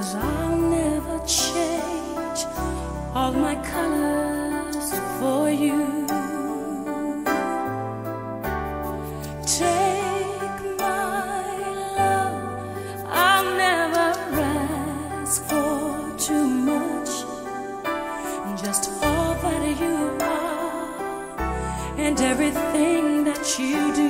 I'll never change all my colors for you. Take my love, I'll never ask for too much. Just all that you are and everything that you do.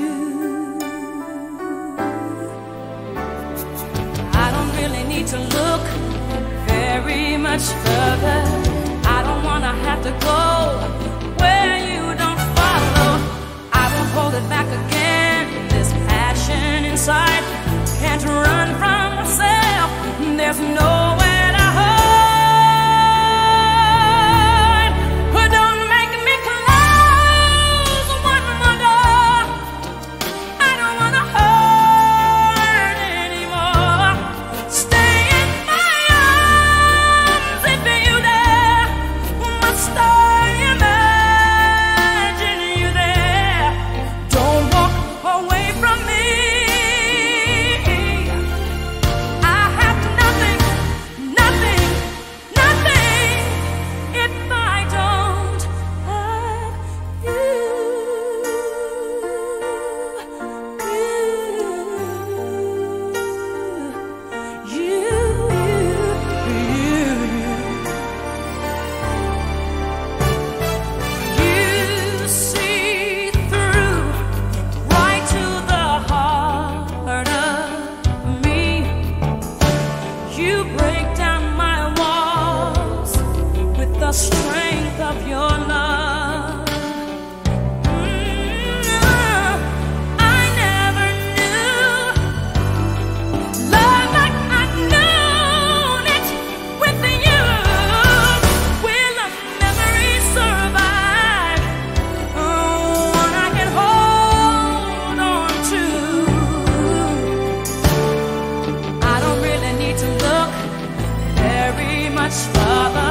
I don't really need to look very much further. I don't wanna have to go where you don't follow. I won't hold it back again. This passion inside can't run from myself. There's nowhere to hide. But don't make me close one more door. I don't wanna hurt anymore. Stay in my arms if you dare. Must I imagine you there? Don't walk away from me. I have nothing, nothing, nothing if I don't have you. You see through right to the heart of me. You break down my walls with the strength of your love. I never knew love like I've known it with you. Will a memory survive? One I can hold on to. I don't really need to look very much further.